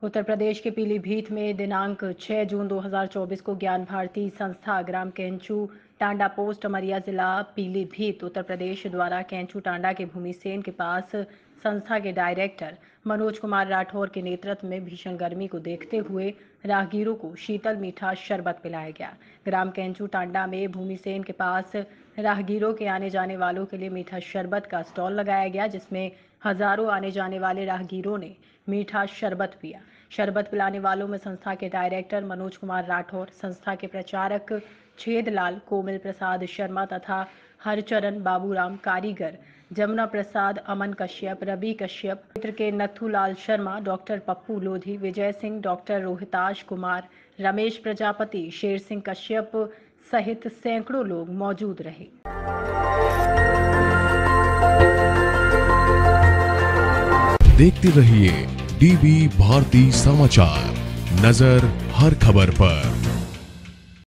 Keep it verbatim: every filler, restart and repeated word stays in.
उत्तर प्रदेश के पीलीभीत में दिनांक छह जून दो हज़ार चौबीस को ज्ञान भारती संस्था ग्राम केंचू टांडा पोस्ट अमरिया जिला पीलीभीत उत्तर प्रदेश द्वारा केंचू टांडा के भूमि सेन के पास संस्था के डायरेक्टर मनोज कुमार राठौर के नेतृत्व में भीषण गर्मी को देखते हुए राहगीरों को शीतल मीठा शरबत पिलाया गया। ग्राम केंचू टांडा में भूमि सेन के पास राहगीरों के आने जाने वालों के लिए मीठा शरबत का स्टॉल लगाया गया, जिसमें हजारों आने जाने वाले राहगीरों ने मीठा शरबत पिया। शरबत पिलाने वालों में संस्था के डायरेक्टर मनोज कुमार राठौर, संस्था के प्रचारक छेदलाल, कोमल प्रसाद शर्मा तथा हरचरण बाबूराम कारीगर, जमुना प्रसाद, अमन कश्यप, रवि कश्यप, क्षेत्र के नथुलाल शर्मा, डॉक्टर पप्पू लोधी, विजय सिंह, डॉक्टर रोहिताश कुमार, रमेश प्रजापति, शेर सिंह कश्यप सहित सैकड़ों लोग मौजूद रहे। देखते रहिए डीबी भारती समाचार, नजर हर खबर पर।